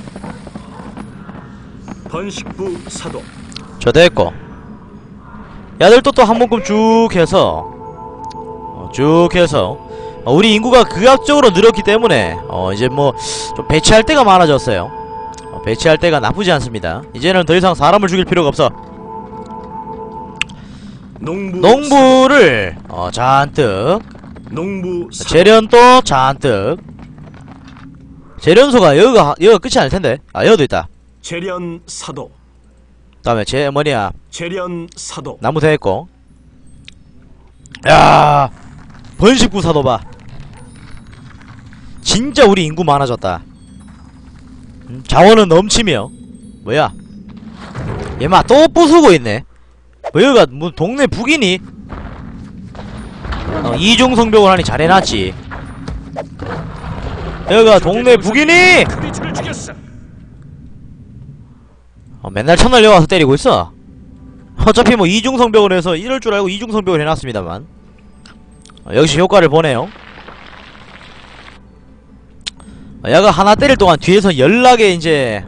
번식부 사도. 저 됐고, 야들도 또 한 묶음 쭉 해서 어, 쭉 해서 어, 우리 인구가 극악적으로 늘었기 때문에 어 이제 뭐 좀 배치할 때가 많아졌어요. 어, 배치할 때가 나쁘지 않습니다. 이제는 더 이상 사람을 죽일 필요가 없어. 농부 농부를 어 잔뜩, 농부 사도. 재련도 잔뜩. 재련소가 여기가 여기가 끝이 아닐 텐데. 아, 여기도 있다. 재련 사도. 다음에 제 뭐냐, 재련 사도. 나무 대했고. 야, 번식구 사도 봐. 진짜 우리 인구 많아졌다. 음, 자원은 넘치며. 뭐야, 얘마 또 부수고 있네. 뭐 여기가 뭐 동네 북이니? 어, 이중성벽을 하니 잘해놨지. 여기가 동네 북이니? 크리처를 죽였어. 어, 맨날 첫날 여기 와서 때리고 있어. 어차피 뭐 이중성벽을 해서 이럴 줄 알고 이중성벽을 해놨습니다만, 어, 역시 효과를 보네요. 어, 야가 하나 때릴 동안 뒤에서 연락에 이제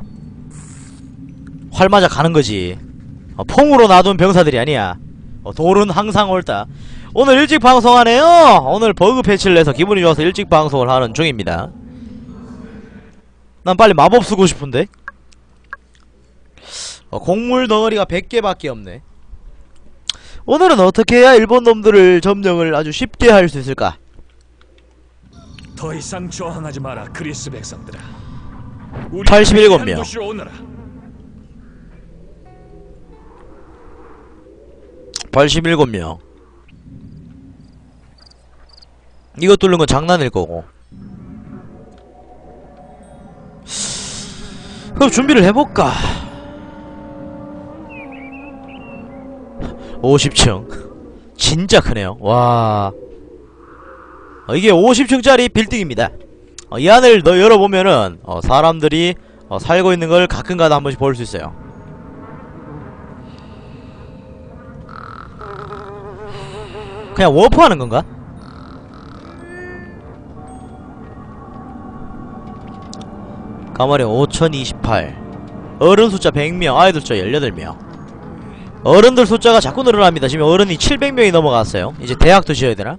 활 맞아 가는거지. 어, 퐁으로 놔둔 병사들이 아니야. 어, 돌은 항상 옳다. 오늘 일찍 방송하네요. 오늘 버그 패치를 내서 기분이 좋아서 일찍 방송을 하는 중입니다. 난 빨리 마법 쓰고 싶은데. 어, 곡물 덩어리가 백 개밖에 없네. 오늘은 어떻게 해야 일본 놈들을 점령을 아주 쉽게 할 수 있을까? 더 이상 저항하지 마라, 그리스 백성들아. 우리 팔십칠 명. 한 도시로 오너라. 팔십칠 명. 이거 뚫는 건 장난일 거고. 그럼 준비를 해볼까? 오십 층. 진짜 크네요. 와. 어, 이게 오십 층짜리 빌딩입니다. 어, 이 안을 너 열어보면은 어, 사람들이 어, 살고 있는 걸 가끔가다 한 번씩 볼 수 있어요. 그냥 워프하는 건가? 가마령 오천이십팔. 어른 숫자 백 명, 아이들 숫자 십팔 명. 어른들 숫자가 자꾸 늘어납니다. 지금 어른이 칠백 명이 넘어갔어요. 이제 대학도 지어야 되나?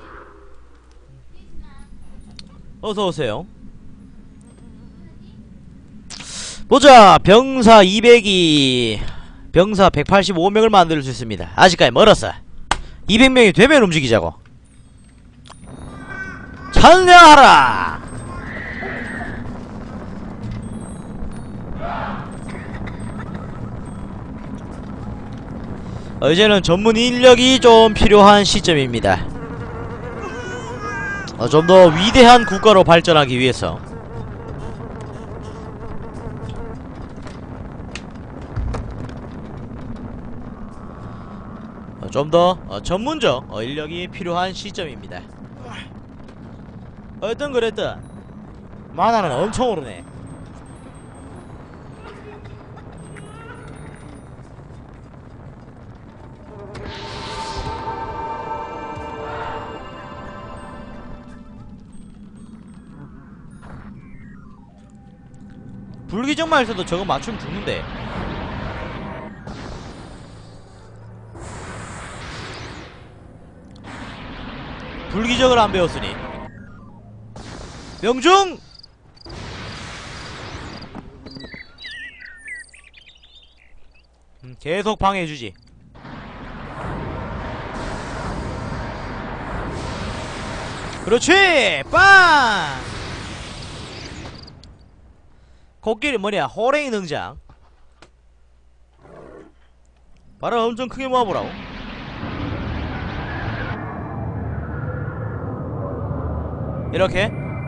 어서오세요. 보자. 병사 이백이 병사 백팔십오 명을 만들 수 있습니다. 아직까지 멀었어. 이백 명이 되면 움직이자고. 찬양하라! 어, 이제는 전문 인력이 좀 필요한 시점입니다. 어, 좀 더 위대한 국가로 발전하기 위해서. 어, 좀 더 어, 전문적 어, 인력이 필요한 시점입니다. 어떤 그랬든 만화는 엄청 오르네. 불기정만 있어도 저거 맞추면 죽는데. 불기적을 안 배웠으니 명중! 음, 계속 방해해주지. 그렇지! 빵! 코끼리 뭐냐, 호랭이 등장. 발을 엄청 크게 모아보라고. 이렇게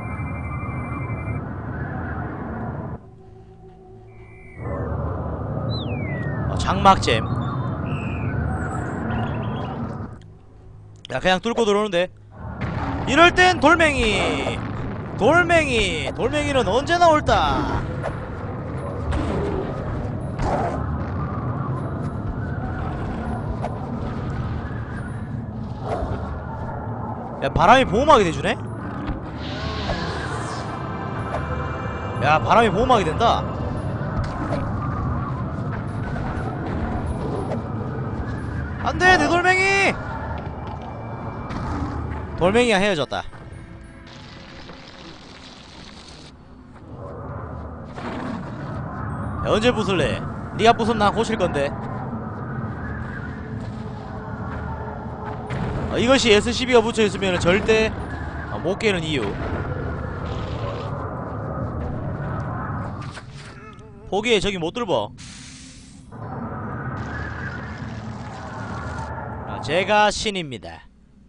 어, 장막잼. 야, 그냥 뚫고 들어오는데. 이럴 땐 돌멩이 돌멩이 돌멩이는 언제나 옳다. 야, 바람이 보호막이 돼주네? 야, 바람이 보호막이 된다. 안돼, 내 돌멩이! 돌멩이가 헤어졌다. 야, 언제 부술래? 니가 부수면 난 고칠건데. 어, 이것이 에스씨비가 붙여있으면 절대 어, 못 깨는 이유. 포기해, 저기 못 뚫어. 아, 제가 신입니다.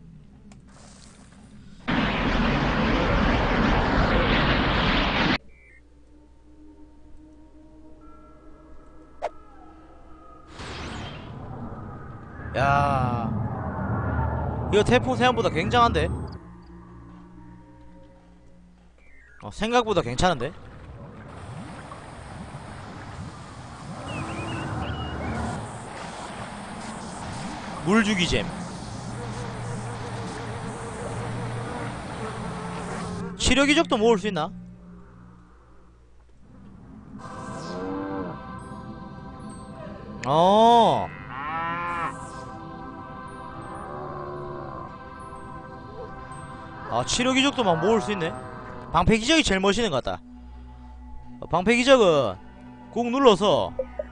야, 이거 태풍 생각보다 굉장한데? 어, 생각보다 괜찮은데? 물주기잼. 치료기적도 모을 수 있나? 어. 아, 치료기적도 막 모을 수 있네. 방패기적이 제일 멋있는 것 같다. 어, 방패기적은 꾹 눌러서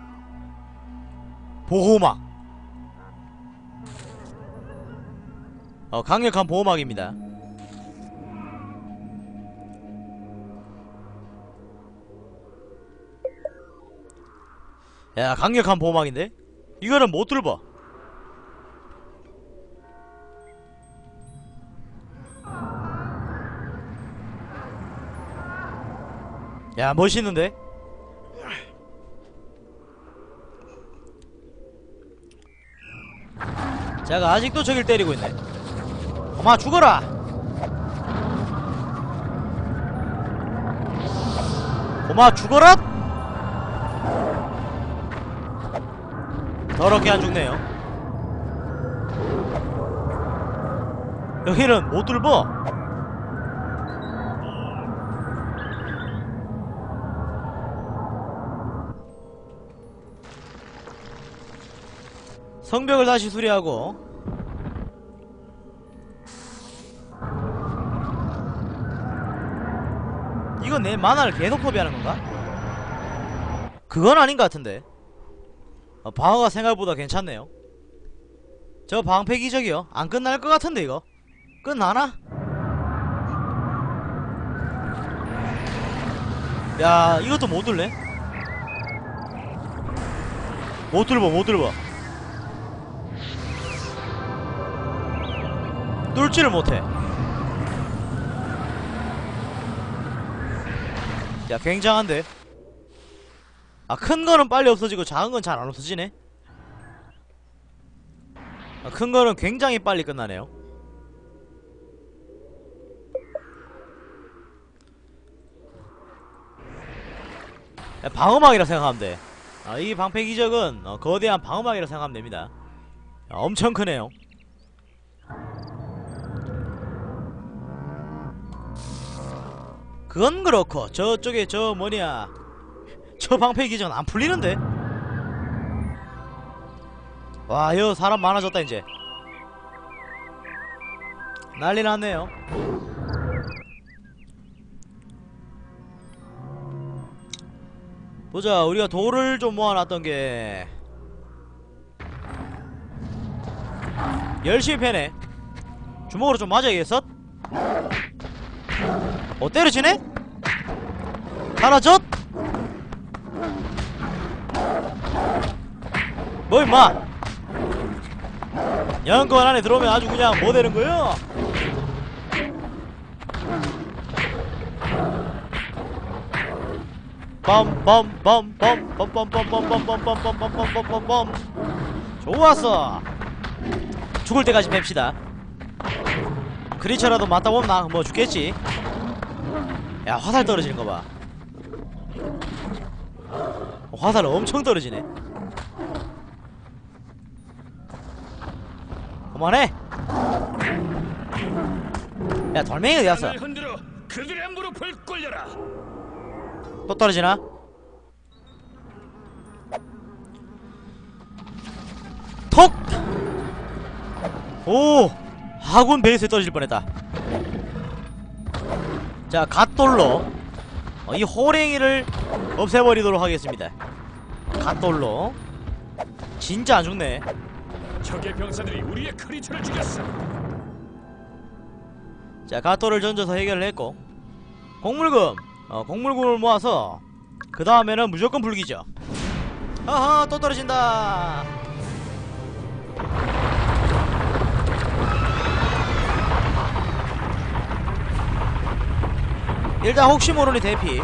보호막. 어, 강력한 보호막입니다. 야, 강력한 보호막인데? 이거는 못 뚫어. 야, 멋있는데? 자가 아직도 저길 때리고 있네. 엄마 죽어라! 고마 죽어라! 더럽게 안 죽네요. 여기는 못 뚫어. 성벽을 다시 수리하고. 이건 내 만화를 계속 소비하는 건가? 그건 아닌 것 같은데. 어, 방어가 생각보다 괜찮네요. 저 방패 기적이요. 안 끝날 것 같은데 이거. 끝나나? 야, 이것도 못 뚫네? 못 뚫어, 못 뚫어. 뚫지를 못해. 야, 굉장한데? 아, 큰 거는 빨리 없어지고 작은 건 잘 안 없어지네? 아, 큰 거는 굉장히 빨리 끝나네요. 야, 방어막이라 생각하면 돼. 아, 이 방패 기적은 어, 거대한 방어막이라 생각하면 됩니다. 야, 엄청 크네요. 그건 그렇고 저쪽에 저 뭐냐, 저 방패 기적은 안 풀리는데? 와, 여 사람 많아졌다 이제. 난리 났네요. 보자, 우리가 돌을 좀 모아놨던 게 열심히 패네. 주먹으로 좀 맞아야겠어? 어, 때려지네? 사라졌? 뭐 임마, 영권 안에 들어오면 아주 그냥 뭐 되는 거야? 빰빰빰빰빰빰빰빰빰빰빰빰빰빰빰빰. 좋았어. 죽을 때까지 팹시다. 크리처라도 맞다 보면 나 뭐 죽겠지. 야, 화살 떨어지는 거 봐. 화살 엄청 떨어지네. 그만해. 야, 돌멩이 어디 갔어? 흔들어 그들의 무릎을 꿇려라. 또 떨어지나? 톡! 오! 아군 베이스에 떨어질 뻔했다. 자, 갓돌로 어, 이 호랭이를 없애버리도록 하겠습니다. 갓돌로. 진짜 안 죽네. 적의 병사들이 우리의 크리처를 죽였어. 자, 갓돌을 던져서 해결을 했고, 곡물금 어, 곡물금을 모아서 그 다음에는 무조건 불기죠. 아하, 또 떨어진다. 일단 혹시 모르니 대피.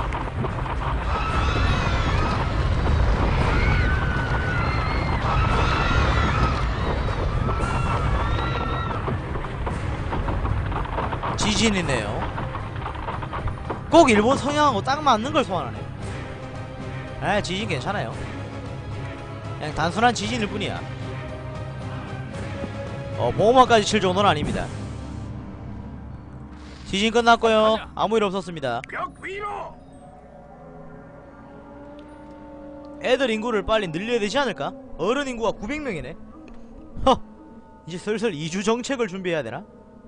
지진이네요. 꼭 일본 성향하고 딱 맞는 걸 소환하네. 에, 지진 괜찮아요. 그냥 단순한 지진일 뿐이야. 어, 보호막까지 칠 정도는 아닙니다. 지진 끝났고요. 아무 일 없었습니다. 벽 위로. 애들 인구를 빨리 늘려야 되지 않을까? 어른 인구가 구백 명이네. 허! 이제 슬슬 이주 정책을 준비해야 되나?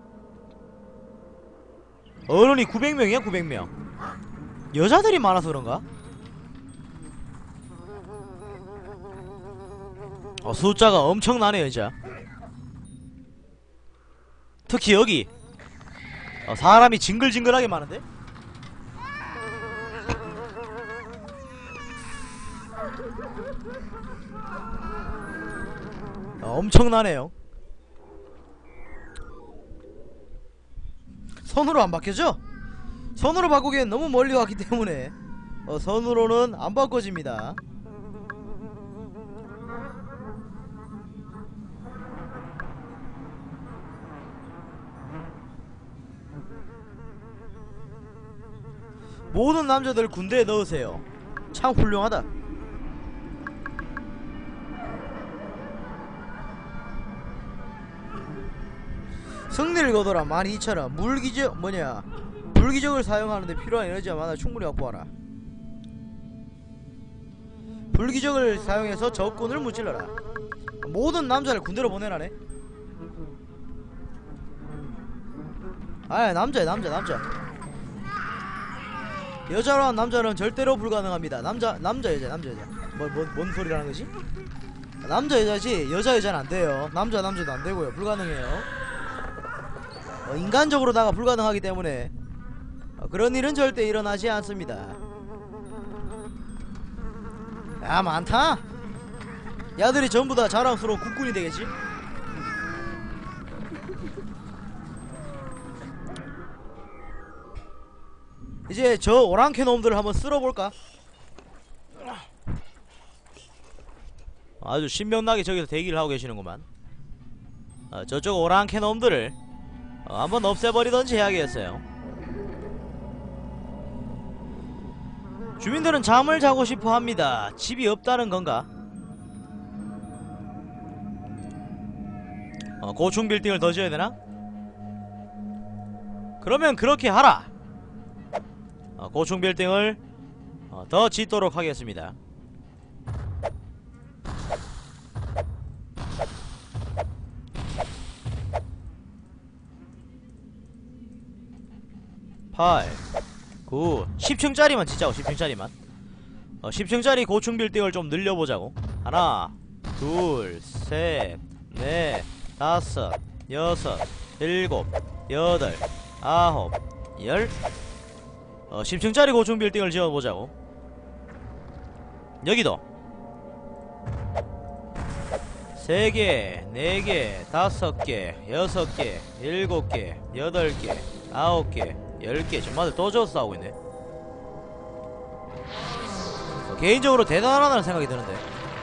어른이 구백 명이야, 구백 명. 여자들이 많아서 그런가? 어, 숫자가 엄청나네, 여자. 특히 여기 어, 사람이 징글징글하게 많은데? 어, 엄청나네요. 선으로 안 바뀌어져? 선으로 바꾸기엔 너무 멀리 왔기 때문에 어, 선으로는 안 바꿔집니다. 모든 남자들 군대에 넣으세요. 참 훌륭하다. 승리를 거둬라. 만 이천 원. 물기적 뭐냐, 불기적을 사용하는데 필요한 에너지와 만화 충분히 확보하라. 불기적을 사용해서 적군을 무찔러라. 모든 남자를 군대로 보내라네. 아, 남자야, 남자, 남자. 여자로 한 남자는 절대로 불가능합니다. 남자, 남자, 여자, 남자, 여자. 뭐, 뭐, 뭔 소리라는 거지? 남자, 여자지, 여자, 여자는 안 돼요. 남자, 남자도 안 되고요. 불가능해요. 어, 인간적으로다가 불가능하기 때문에 어, 그런 일은 절대 일어나지 않습니다. 야, 많다. 야들이 전부 다 자랑스러운 국군이 되겠지? 이제 저 오랑캐 놈들을 한번 쓸어볼까? 아주 신명나게 저기서 대기를 하고 계시는구만. 어, 저쪽 오랑캐 놈들을 어, 한번 없애버리던지 해야겠어요. 주민들은 잠을 자고 싶어 합니다. 집이 없다는 건가? 어, 고층 빌딩을 더 지어야 되나? 그러면 그렇게 하라. 어, 고층 빌딩을 어, 더 짓도록 하겠습니다. 팔, 구, 십 층짜리만 짓자고. 십 층짜리만. 어, 십 층짜리 고층 빌딩을 좀 늘려보자고. 하나, 둘, 셋, 넷, 다섯, 여섯, 일곱, 여덟, 아홉, 열. 어, 십 층짜리 고층 빌딩을 지어보자고. 여기도 세 개, 네 개, 다섯 개, 여섯 개, 일곱 개, 여덟 개, 아홉 개, 열 개. 정말 또 지어서 싸우고 있네. 어, 개인적으로 대단하다는 생각이 드는데.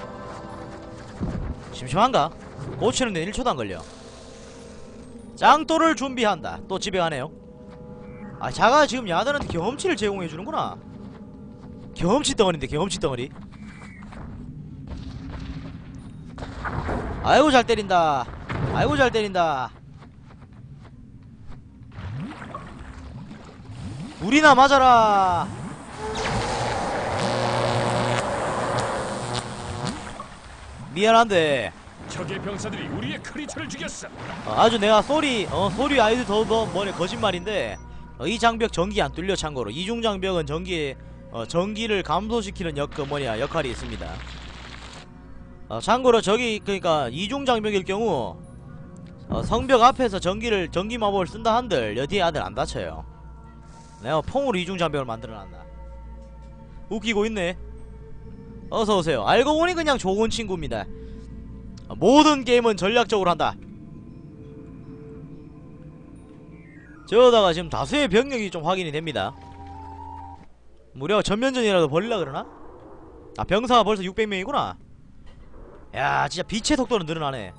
심심한가? 고치는데 일 초도 안 걸려. 짱돌을 준비한다. 또 집에 가네요. 아, 자가 지금 야들한테 경험치를 제공해주는구나. 경험치 덩어리인데, 경험치 덩어리. 아이고 잘 때린다. 아이고 잘 때린다. 우리나 맞아라. 미안한데 적의 병사들이 우리의 크리처를 죽였어. 어, 아주 내가 쏘리 어 쏘리 아이들 더더 뭐래 거짓말인데 어, 이 장벽 전기 안 뚫려. 참고로 이중 장벽은 전기 어 전기를 감소시키는 역 그 뭐냐 역할이 있습니다. 어, 참고로 저기 그니까 이중 장벽일 경우 어, 성벽 앞에서 전기를 전기 마법을 쓴다 한들 여디에 아들 안 다쳐요. 내가 퐁으로 이중 장벽을 만들어놨나. 웃기고 있네. 어서오세요. 알고 보니 그냥 좋은 친구입니다. 어, 모든 게임은 전략적으로 한다. 저러다가 지금 다수의 병력이 좀 확인이 됩니다. 무려 전면전이라도 벌리려 그러나? 아, 병사가 벌써 육백 명이구나 야, 진짜 빛의 속도는 늘어나네.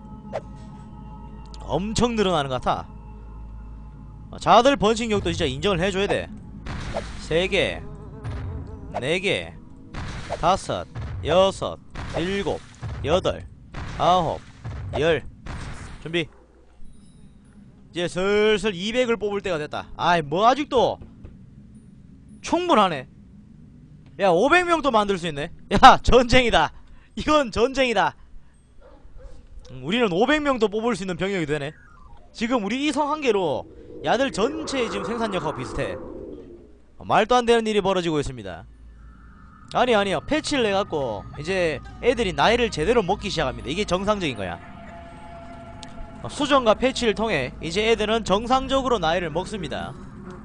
엄청 늘어나는 것 같아. 어, 자들 번식력도 진짜 인정을 해줘야 돼. 세 개, 네 개, 다섯, 여섯, 일곱, 여덟, 아홉, 열. 준비. 이제 슬슬 이백을 뽑을 때가 됐다. 아이, 뭐 아직도 충분하네. 야, 오백 명도 만들 수 있네. 야, 전쟁이다. 이건 전쟁이다. 음, 우리는 오백 명도 뽑을 수 있는 병력이 되네. 지금 우리 이 성 한 개로 야들 전체의 지금 생산력하고 비슷해. 어, 말도 안 되는 일이 벌어지고 있습니다. 아니 아니요, 패치를 해갖고 이제 애들이 나이를 제대로 먹기 시작합니다. 이게 정상적인 거야. 어, 수정과 패치를 통해 이제 애들은 정상적으로 나이를 먹습니다.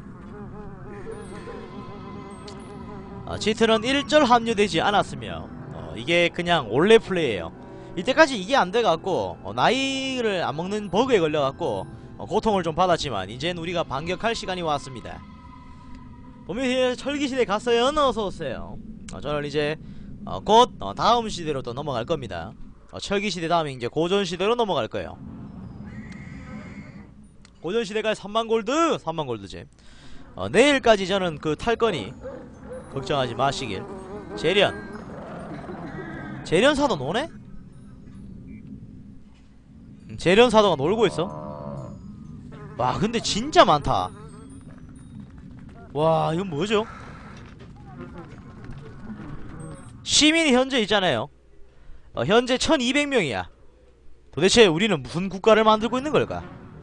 어, 치트는 일절 합류되지 않았으며 어, 이게 그냥 원래 플레이예요. 이때까지 이게 안돼갖고 어, 나이를 안 먹는 버그에 걸려갖고 어, 고통을 좀 받았지만 이젠 우리가 반격할 시간이 왔습니다. 보면 철기시대 갔어요. 어서오세요. 어, 저는 이제 어, 곧 어, 다음 시대로 또 넘어갈 겁니다. 어, 철기시대 다음에 이제 고전시대로 넘어갈 거예요. 고전시대가 삼만 골드! 삼만 골드지. 어, 내일까지 저는 그 탈 거니 걱정하지 마시길. 재련 재련사도 노네? 음, 재련사도가 놀고 있어. 와, 근데 진짜 많다. 와, 이건 뭐죠? 시민이 현재 있잖아요. 어, 현재 천이백 명이야 도대체 우리는 무슨 국가를 만들고 있는 걸까?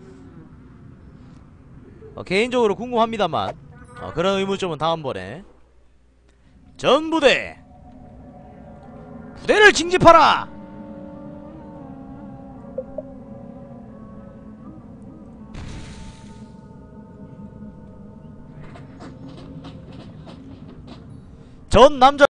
어, 개인적으로 궁금합니다만 어, 그런 의문점은 다음번에. 전부대 부대를 징집하라. 전 남자